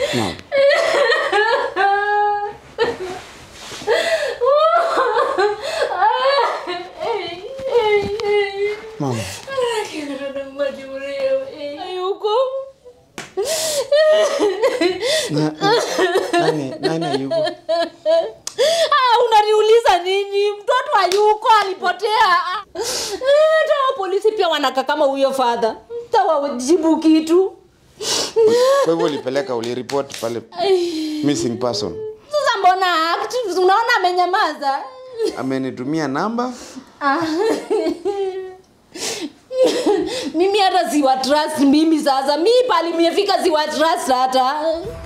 No. Mama. Ayuko. Nani yuko? Unaniuliza nini? Mtoto hayuko, alipotea. Hata polisi pia wanaka kama huyo father. Tawajibu kitu. Kwa hivyo ulipeleka ulireport pale missing person. Sasa mbona active? Unaona amenyamaza. Amenitumia namba. Mimi hata siwa trust mimi sasa. Mimi pali nimefika siwa trust hata.